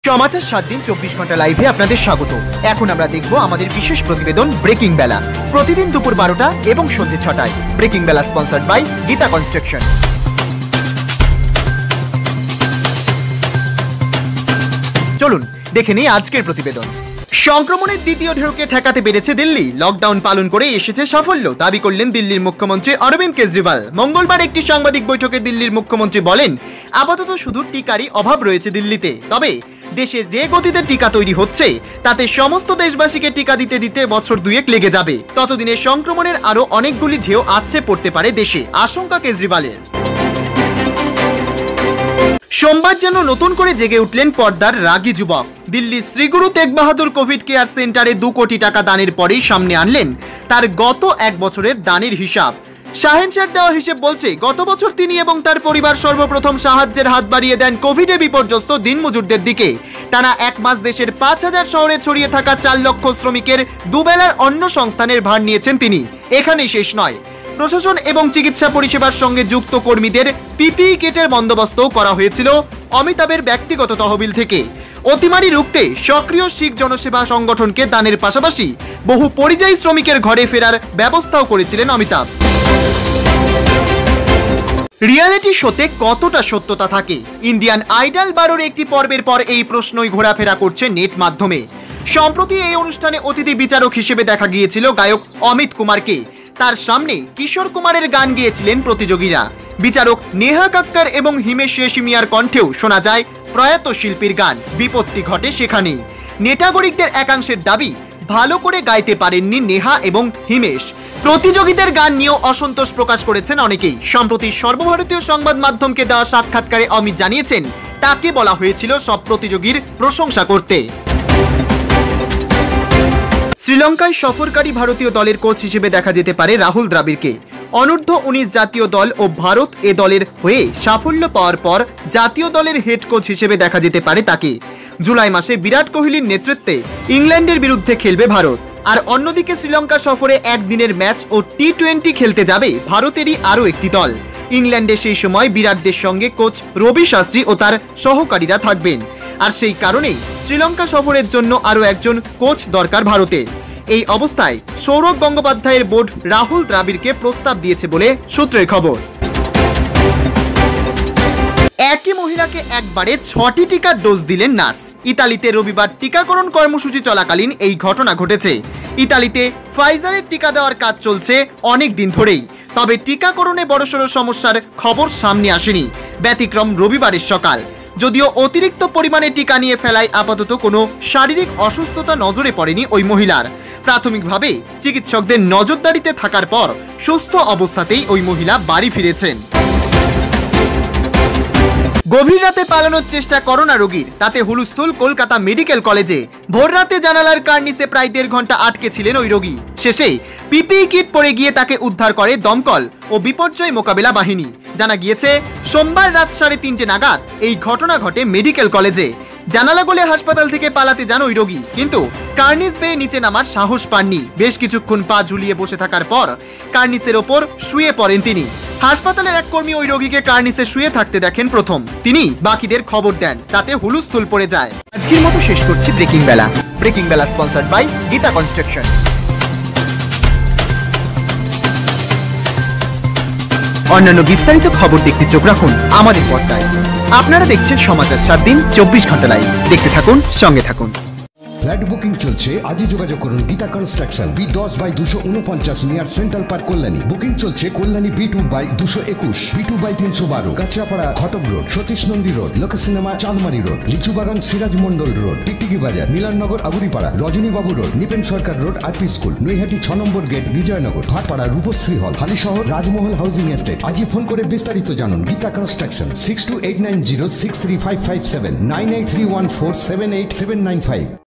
সমাচার 7 দিন 24 ঘন্টা লাইভে আপনাদের স্বাগত। এখন আমরা দেখব আমাদের বিশেষ প্রতিবেদন ব্রেকিং বেলা, প্রতিদিন দুপুর 12টা এবং সন্ধ্যে 6টায়। Breaking Bela sponsored by Geeta construction. চলুন দেখে নিই আজকের প্রতিবেদন। সংক্রমণের দ্বিতীয় ঢেউকে ঠেকাতে পেরেছে দিল্লি, লকডাউন পালন করে এসেছে সাফল্য, দাবি করলেন দিল্লির মুখ্যমন্ত্রী অরবিন্দ কেজরিওয়াল। মঙ্গলবার একটি সাংবাদিক বৈঠকে দিল্লির মুখ্যমন্ত্রী বলেন, আপাতত শুধু টিকারই অভাব রয়েছে দিল্লিতে, তবে দেশে যে গতিতে টিকা তৈরি হচ্ছে তাতে সমস্ত দেশবাসীকে টিকা দিতে দিতে বছর দুয়েক লেগে যাবে। ততদিনে সংক্রমণের আরো অনেকগুলি ঢেউ আছড়ে পড়তে পারে দেশে, আশঙ্কা কেজরিওয়ালের। সোমবার যেন নতুন করে জেগে উঠলেন পর্দার রাগী যুবক। দিল্লির শ্রীগুরু তেগ বাহাদুর কোভিড কেয়ার সেন্টারে 2 কোটি টাকা দানের পরেই সামনে আনলেন তার গত 1 বছরের দানের হিসাব। শাহেনশার দেওয়া হিসেব বলছে, গত বছর তিনি এবং তার পরিবার সর্বপ্রথম সাহায্যের হাত বাড়িয়ে দেন কোভিডে বিপর্যস্ত দিনমজুরদের দিকে। টানা 1 মাস দেশের 5000 শহরে ছড়িয়ে থাকা 4 লক্ষ শ্রমিকের দুবেলার অন্ন সংস্থানের ভার নিয়েছেন তিনি। এখানেই শেষ নয়, প্রশাসন এবং চিকিৎসা পরিষেবার সঙ্গে যুক্ত কর্মীদের পিপিই কিটের বন্দোবস্তও করা হয়েছিল অমিতাভের ব্যক্তিগত তহবিল থেকে। অতিমারি রুখতে সক্রিয় শিখ জনসেবা সংগঠনকে দানের পাশাপাশি বহু পরিযায়ী শ্রমিকের ঘরে ফেরার ব্যবস্থাও করেছিলেন অমিতাভ। রিয়ালিটি শোতে কতটা সত্যতা থাকে? ইন্ডিয়ান আইডল 12-র একটি পর্বের পর এই প্রশ্নই ঘোরাফেরা করছে নেট মাধ্যমে। সম্প্রতি এই অনুষ্ঠানে অতিথি বিচারক হিসেবে দেখা গিয়েছিল গায়ক অমিত কুমারকে। তার সামনে কিশোর কুমারের গান গেয়েছিলেন প্রতিযোগীরা। বিচারক নেহা কাক্কর এবং হিমেশ রেশমিয়ার কণ্ঠেও শোনা যায় প্রয়াত শিল্পীর গান। বিপত্তি ঘটে সেখানেই। নেটাগরিকদের একাংশের দাবি, ভালো করে গাইতে পারেননি নেহা এবং হিমেশ। প্রতিযোগীদের গান নিয়েও অসন্তোষ প্রকাশ করেছেন অনেকেই। সম্প্রতি সর্বভারতীয় সংবাদ মাধ্যমকে দেওয়া সাক্ষাৎকারে অমিত জানিয়েছেন, তাকে বলা হয়েছিল সব প্রতিযোগীর প্রশংসা করতে। শ্রীলঙ্কায় সফরকারী ভারতীয় দলের কোচ হিসেবে দেখা যেতে পারে রাহুল দ্রাবিড়কে। অনূর্ধ্ব 19 জাতীয় দল ও ভারত এ দলের হয়ে সাফল্য পাওয়ার পর জাতীয় দলের হেড কোচ হিসেবে দেখা যেতে পারে তাকে। জুলাই মাসে বিরাট কোহলির নেতৃত্বে ইংল্যান্ডের বিরুদ্ধে খেলবে ভারত। আর অন্যদিকে শ্রীলঙ্কা সফরে একদিনের ম্যাচ ও টি20 খেলতে যাবে ভারতেরই আরও একটি দল। ইংল্যান্ডে সেই সময় বিরাটদের সঙ্গে কোচ রবি শাস্ত্রী ও তার সহকারীরা থাকবেন। আর সেই কারণেই শ্রীলঙ্কা সফরের জন্য আরও একজন কোচ দরকার ভারতের। এই অবস্থায় সৌরভ গঙ্গোপাধ্যায়ের বোর্ড রাহুল দ্রাবিড়কে প্রস্তাব দিয়েছে বলে সূত্রের খবর। একই মহিলাকে একবারে 6টি টিকার ডোজ দিলেন নার্স। ইতালিতে রবিবার টিকাকরণ কর্মসূচি চলাকালীন এই ঘটনা ঘটেছে। ইতালিতে ফাইজারের টিকা দেওয়ার কাজ চলছে অনেক দিন ধরেই, তবে টিকাকরণে বড়সড় সমস্যার খবর সামনে আসেনি। ব্যতিক্রম রবিবারের সকাল। যদিও অতিরিক্ত পরিমাণে টিকা নিয়ে ফেলায় আপাতত কোনো শারীরিক অসুস্থতা নজরে পড়েনি ওই মহিলার। প্রাথমিকভাবে চিকিৎসকদের নজরদারিতে থাকার পর সুস্থ অবস্থাতেই ওই মহিলা বাড়ি ফিরেছেন। গভীর রাতে পালানোর চেষ্টা করোনা রোগীর, তাতে হুলস্থুল কলকাতা মেডিকেল কলেজে। ভোর রাতে জানালার কার্নিসে প্রায় 1.5 ঘন্টা আটকে ছিলেন ওই রোগী। শেষে পিপিই কিট পরে গিয়ে তাকে উদ্ধার করে দমকল ও বিপর্যয় মোকাবেলা বাহিনী। জানা গিয়েছে, সোমবার রাত 3:30 নাগাদ এই ঘটনা ঘটে মেডিকেল কলেজে। জানালা গলে হাসপাতাল থেকে পালাতে যান ওই রোগী, কিন্তু কার্নিস বেয়ে নিচে নামার সাহস পাননি। বেশ কিছুক্ষণ পা ঝুলিয়ে বসে থাকার পর কার্নিসের ওপর শুয়ে পড়েন তিনি। হাসপাতালের এক কর্মী ওই রোগীকে কার্নিসে শুয়ে থাকতে দেখেন প্রথম, তিনি বাকিদের খবর দেন, তাতে হুলস্থুল পড়ে যায়। আজকের মতো শেষ করছি breaking Bela. Breaking Bela sponsored by Geeta construction. অন্যান্য বিস্তারিত খবর দেখতে চোখ রাখুন আমাদের পর্দায়। আপনারা দেখছেন সমাচার 7 দিন 24 ঘন্টা লাইভ। দেখতে থাকুন, সঙ্গে থাকুন। ফ্ল্যাট বুকিং চলছে, আজই যোগাযোগ করুন Geeta construction, B10/249 near central park Kalyani. Booking চলছে Kalyani B2/221, B2/312, Kanchrapara Ghatak road, Satish Nandi road, Lok cinema Chandmari road, Lichubagan Siraj Mondal road, Tiktiki Bazar, Milannagar Aguripara, Rajanibabu road, Nipen Sarkar road, RP school, Naihati 6 number gate, Bijoynagar, Bhatpara Rupashree hall, Halisahar Rajmahal housing estate. আজই ফোন করে বিস্তারিত জানুন। গীতা কনস্ট্রাকশন 6289063557, 9831478795।